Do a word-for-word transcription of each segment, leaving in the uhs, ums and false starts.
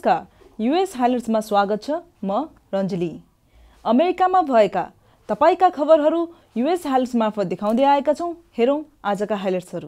नमस्कार, युएस हाइलाइट्समा स्वागत छ। म रञ्जली। अमेरिकामा भएका तपाईका खबरहरू युएस हाइलाइट्स मार्फत देखाउँदै आएका छौं। हेरौं आजका हाइलाइट्सहरू।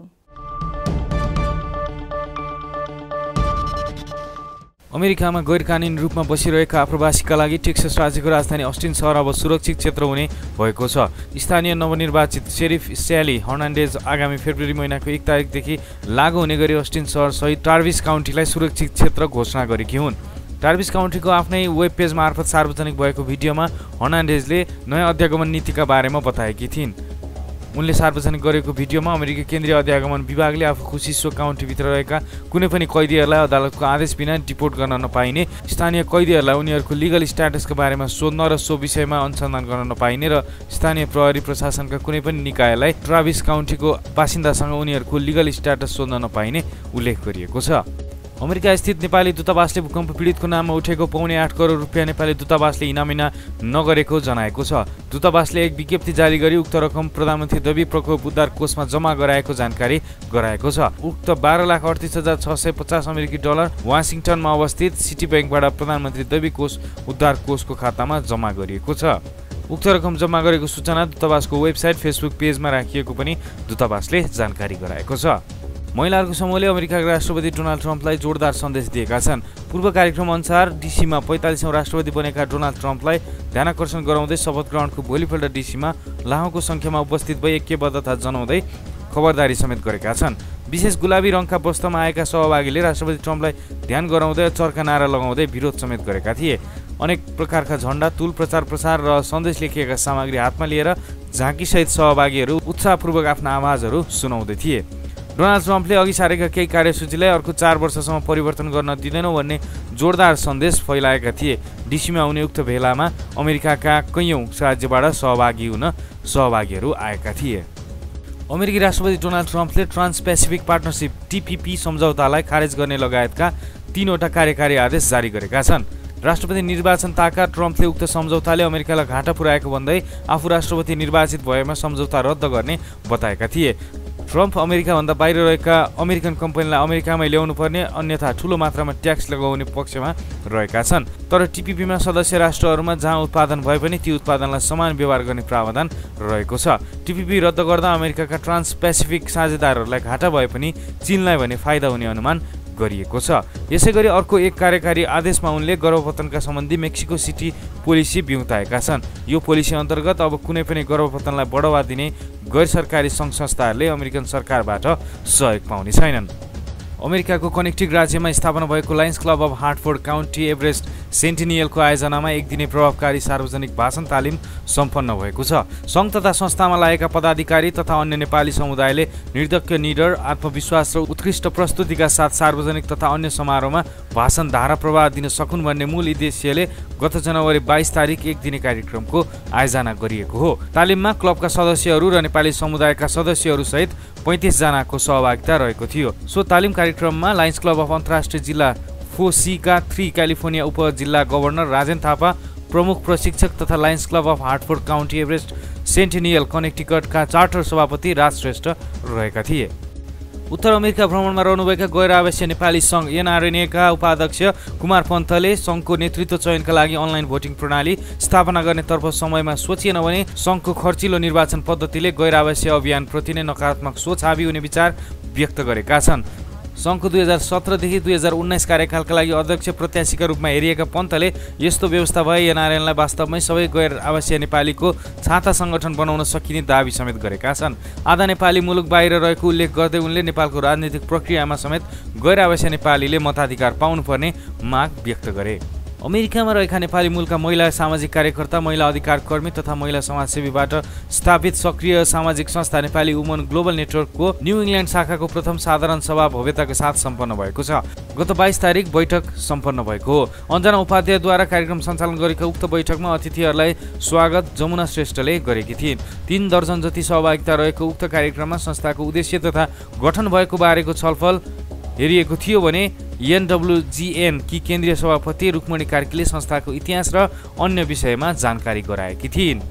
अमेरिकामा गैरकानुनी रूपमा बसिरहेका आप्रवासीका लागि टेक्सास राज्यको राजधानी अस्टिन सहर अब सुरक्षित क्षेत्र हुने भएको छ। स्थानीय नवनिर्वाचित शेरिफ स्याली हर्नान्डेज आगामी फेब्रुअरी महिनाको एक तारिकदेखि लागू हुने गरी अस्टिन सहर सहित टार्भिस काउन्टीलाई सुरक्षित क्षेत्र घोषणा गरेकी हुन्। टार्भिस काउन्टीको आफ्नै वेब पेज मार्फत सार्वजनिक भएको भिडियोमा हर्नान्डेजले नयाँ अध्यागमन नीतिका बारेमा बताएकी थिइन्। उनले सार्वजनिक गरेको भिडियोमा अमेरिकी केन्द्रीय अध्यागमन विभागले आफू खुसी सो काउन्टीभित्र रहेका कुनै पनि कैदीहरूलाई अदालतको आदेश बिना डिपोर्ट गर्न नपाइने, स्थानीय कैदीहरूलाई उनीहरूको लिगल स्ट्याटसको बारेमा सोध्न र सो विषयमा अनुसन्धान गर्न नपाइने र स्थानीय प्रहरी प्रशासनका कुनै पनि निकायलाई ट्राभिस काउन्टीको बासिन्दासँग उनीहरूको लिगल स्ट्याटस सोध्न नपाइने उल्लेख गरिएको छ। अमेरिका स्थित नेपाली दूतावासले भूकम्प पीडितको नाममा उठेको पौने आठ करोड रुपियाँ नेपाली दूतावासले इनामिना नगरेको जनाएको छ। दूतावासले एक विज्ञप्ति जारी गरी उक्त रकम प्रधानमन्त्री दैवी प्रकोप उद्धार कोषमा जम्मा गराएको जानकारी गराएको छ। उक्त बाह्र लाख अडतिस हजार छ सय पचास अमेरिकी डलर वासिङटनमा अवस्थित सिटी ब्याङ्कबाट प्रधानमन्त्री दैवी कोष उद्धार कोषको खातामा जम्मा गरिएको छ। उक्त रकम जम्मा गरेको सूचना दूतावासको वेबसाइट फेसबुक पेजमा राखिएको पनि दूतावासले जानकारी गराएको छ। महिलाहरूको समूहले अमेरिकाका राष्ट्रपति डोनाल्ड ट्रम्पलाई जोरदार सन्देश दिएका छन्। पूर्व कार्यक्रम अनुसार डीसीमा पैँतालिसौँ राष्ट्रपति बनेका डोनाल्ड ट्रम्पलाई ध्यानाकर्षण गराउँदै शपथ ग्रहणको भोलिपल्ट डीसीमा लाखौँको सङ्ख्यामा उपस्थित भई ऐक्यबद्धता जनाउँदै खबरदारी समेत गरेका छन्। विशेष गुलाबी रङका वस्त्रमा आएका सहभागीले राष्ट्रपति ट्रम्पलाई ध्यान गराउँदै चर्का नारा लगाउँदै विरोध समेत गरेका थिए। अनेक प्रकारका झण्डा, तुल, प्रचार प्रसार र सन्देश लेखिएका सामग्री हातमा लिएर झाँकीसहित सहभागीहरू उत्साहपूर्वक आफ्ना आवाजहरू सुनाउँदै थिए। डोनाल्ड ट्रम्पले अघि सारेका केही कार्यसूचीलाई अर्को चार वर्षसम्म परिवर्तन गर्न दिँदैनौ भन्ने जोरदार सन्देश फैलाएका थिए। डीसीमा हुने उक्त भेलामा अमेरिकाका कैयौँ राज्यबाट सहभागी हुन सहभागीहरू आएका थिए। अमेरिकी राष्ट्रपति डोनाल्ड ट्रम्पले ट्रान्स पेसिफिक पार्टनरसिप टिपिपी सम्झौतालाई खारेज गर्ने लगायतका तीनवटा कार्यकारी आदेश जारी गरेका छन्। राष्ट्रपति निर्वाचन ताका ट्रम्पले उक्त सम्झौताले अमेरिकालाई घाटा पुर्याएको भन्दै आफू राष्ट्रपति निर्वाचित भएमा सम्झौता रद्द गर्ने बताएका थिए। ट्रम्प अमेरिकाभन्दा बाहिर रहेका अमेरिकन कम्पनीलाई अमेरिकामै ल्याउनु पर्ने, अन्यथा ठूलो मात्रामा ट्याक्स लगाउने पक्षमा रहेका छन्। तर टिपिपीमा सदस्य राष्ट्रहरूमा जहाँ उत्पादन भए पनि ती उत्पादनलाई समान व्यवहार गर्ने प्रावधान रहेको छ। टिपिपी रद्द गर्दा अमेरिकाका ट्रान्स पेसिफिक साझेदारहरूलाई घाटा भए पनि चीनलाई भने फाइदा हुने अनुमान गरिएको छ। यसैगरी अर्को एक कार्यकारी आदेशमा उनले गर्भपतनका सम्बन्धी मेक्सिको सिटी पोलिसी बिउताएका छन्। यो पोलिसी अन्तर्गत अब कुनै पनि गर्भपतनलाई बढावा दिने गैर सरकारी सङ्घ संस्थाहरूले अमेरिकन सरकारबाट सहयोग पाउने छैनन्। अमेरिकाको कनेक्टिक राज्यमा स्थापना भएको Lions Club of Hartford County Everest सेन्टिनियलको आयोजनामा एक दिने प्रभावकारी सार्वजनिक भाषण तालिम सम्पन्न भएको छ। सङ्घ तथा संस्थामा लागेका पदाधिकारी तथा अन्य नेपाली समुदायले निर्धक्य, निडर, आत्मविश्वास र उत्कृष्ट प्रस्तुतिका साथ सार्वजनिक तथा अन्य समारोहमा भाषण धारा प्रवाह दिन सकुन् भन्ने मूल उद्देश्यले गत जनवरी बाइस तारिक एक दिने कार्यक्रमको आयोजना गरिएको हो। तालिममा क्लबका सदस्यहरू र नेपाली समुदायका सदस्यहरू सहित पैँतिस जनाको सहभागिता रहेको थियो। सो तालिम कार्यक्रममा लायन्स क्लब अफ अन्तर्राष्ट्रिय जिल्ला फोसीका थ्री क्यालिफोर्निया उपजिल्ला गभर्नर राजेन थापा, प्रमुख प्रशिक्षक तथा Lions Club of Hartford County Everest Centennial कनेक्टिकटका चार्टर सभापति राज श्रेष्ठ रहेका थिए। उत्तर अमेरिका भ्रमणमा रहनुभएका गैर आवासीय नेपाली सङ्घ एनआरएनएका उपाध्यक्ष कुमार पन्तले सङ्घको नेतृत्व चयनका लागि अनलाइन भोटिङ प्रणाली स्थापना गर्नेतर्फ समयमा सोचिएन भने सङ्घको खर्चिलो निर्वाचन पद्धतिले गैर आवासीय अभियानप्रति नै नकारात्मक सोच हावी हुने विचार व्यक्त गरेका छन्। सङ्घको दुई हजार सत्रदेखि दुई हजार उन्नाइस कार्यकालका लागि अध्यक्ष प्रत्याशीका रूपमा हेरिएका पन्तले यस्तो व्यवस्था भए एनआरएनलाई वास्तवमै सबै गैर आवासीय नेपालीको छाता सङ्गठन बनाउन सकिने दावी समेत गरेका छन्। आधा नेपाली मुलुक बाहिर रहेको उल्लेख गर्दै उनले नेपालको राजनीतिक प्रक्रियामा समेत गैर आवासीय नेपालीले मताधिकार पाउनुपर्ने माग व्यक्त गरे। अमेरिकामा रहेका नेपाली मूलका महिला सामाजिक कार्यकर्ता, महिला अधिकार कर्मी तथा महिला समाजसेवीबाट स्थापित सक्रिय सामाजिक संस्था नेपाली वुमन ग्लोबल नेटवर्कको न्यू इङ्ल्यान्ड शाखाको प्रथम साधारण सभा भव्यताका साथ सम्पन्न भएको छ। गत बाइस तारिक बैठक सम्पन्न भएको हो। अञ्जना उपाध्यायद्वारा कार्यक्रम सञ्चालन गरेका उक्त बैठकमा अतिथिहरूलाई स्वागत जमुना श्रेष्ठले गरेकी थिइन्। तीन दर्जन जति सहभागिता रहेको उक्त कार्यक्रममा संस्थाको उद्देश्य तथा गठन भएको बारेको छलफल हेरिएको थियो भने एनडब्ल्युजिएन की केन्द्रीय सभापति रुक्मणी कार्कीले संस्थाको इतिहास र अन्य विषयमा जानकारी गराएकी थिइन्।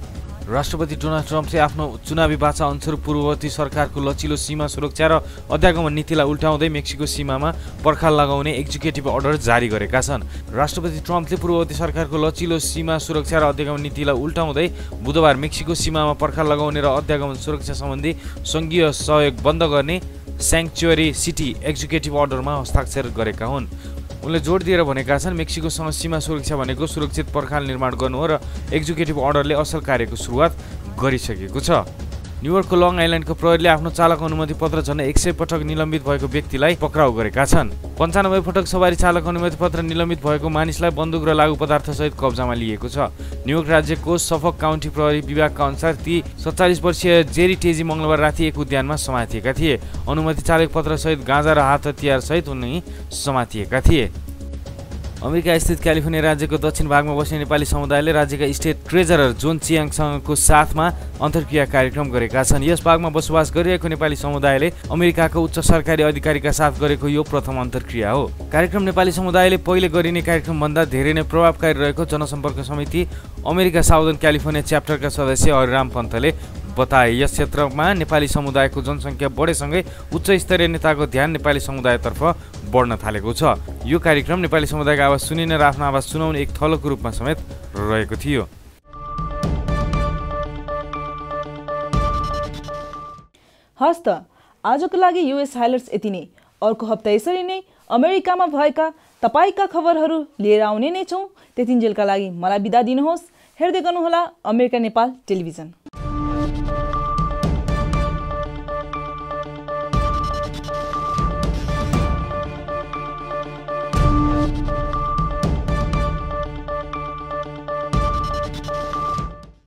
राष्ट्रपति डोनाल्ड ट्रम्पले आफ्नो चुनावी वाचा अनुसार पूर्ववर्ती सरकारको लचिलो सीमा सुरक्षा र अध्यागमन नीतिलाई उल्टाउँदै मेक्सिको सीमामा पर्खाल लगाउने एक्जिक्युटिभ अर्डर जारी गरेका छन्। राष्ट्रपति ट्रम्पले पूर्ववर्ती सरकारको लचिलो सीमा सुरक्षा र अध्यागमन नीतिलाई उल्टाउँदै बुधबार मेक्सिको सीमामा पर्खाल लगाउने र अध्यागमन सुरक्षा सम्बन्धी सङ्घीय सहयोग बन्द गर्ने स्याङ्क्चुअरी सिटी एक्जिक्युटिभ अर्डरमा हस्ताक्षर गरेका हुन्। उनले जोड दिएर भनेका छन् मेक्सिकोसँग सीमा सुरक्षा भनेको सुरक्षित पर्खाल निर्माण गर्नु हो र एक्जिक्युटिभ अर्डरले असल कार्यको सुरुवात गरिसकेको छ। न्युयोर्कको लङ आइल्यान्डको प्रहरीले आफ्नो चालक अनुमति पत्र झन्डै एक सय पटक निलम्बित भएको व्यक्तिलाई पक्राउ गरेका छन्। पन्चानब्बे पटक सवारी चालक अनुमति पत्र निलम्बित भएको मानिसलाई बन्दुक र लागु पदार्थसहित कब्जामा लिएको छ। न्युयोर्क राज्यको सफक काउन्टी प्रहरी विभागका अनुसार ती सत्तालिस वर्षीय जेरी टेजी मङ्गलबार राति एक उद्यानमा समातिएका थिए। अनुमति चालक पत्रसहित गाँजा र हात हतियारसहित उनी समातिएका थिए। अमेरिका स्थित क्यालिफोर्निया राज्यको दक्षिण भागमा बस्ने नेपाली समुदायले राज्यका स्टेट ट्रेजरर जोन चियाङसँगको साथमा अन्तर्क्रिया कार्यक्रम गरेका छन्। यस भागमा बसोबास गरिरहेको नेपाली समुदायले अमेरिकाको उच्च सरकारी अधिकारीका साथ गरेको यो प्रथम अन्तर्क्रिया हो। कार्यक्रम नेपाली समुदायले पहिले गरिने कार्यक्रमभन्दा धेरै नै प्रभावकारी रहेको जनसम्पर्क समिति अमेरिका साउदर्न क्यालिफोर्निया च्याप्टरका सदस्य हरिराम पन्तले बताए। यस क्षेत्रमा नेपाली समुदायको जनसङ्ख्या बढेसँगै उच्च स्तरीय नेताको ध्यान नेपाली समुदायतर्फ बढ्न थालेको छ। यो कार्यक्रम नेपाली समुदायको आवाज सुनिने र आफ्नो आवाज सुनाउने एक थलोको रूपमा समेत रहेको थियो। हस् त आजको लागि युएस हाइलाइट्स यति नै। अर्को हप्ता यसरी नै अमेरिकामा भएका तपाईँका खबरहरू लिएर आउने नै छौँ। त्यतिन्जेलका लागि मलाई बिदा दिनुहोस्। हेर्दै गर्नुहोला अमेरिका नेपाल टेलिभिजन।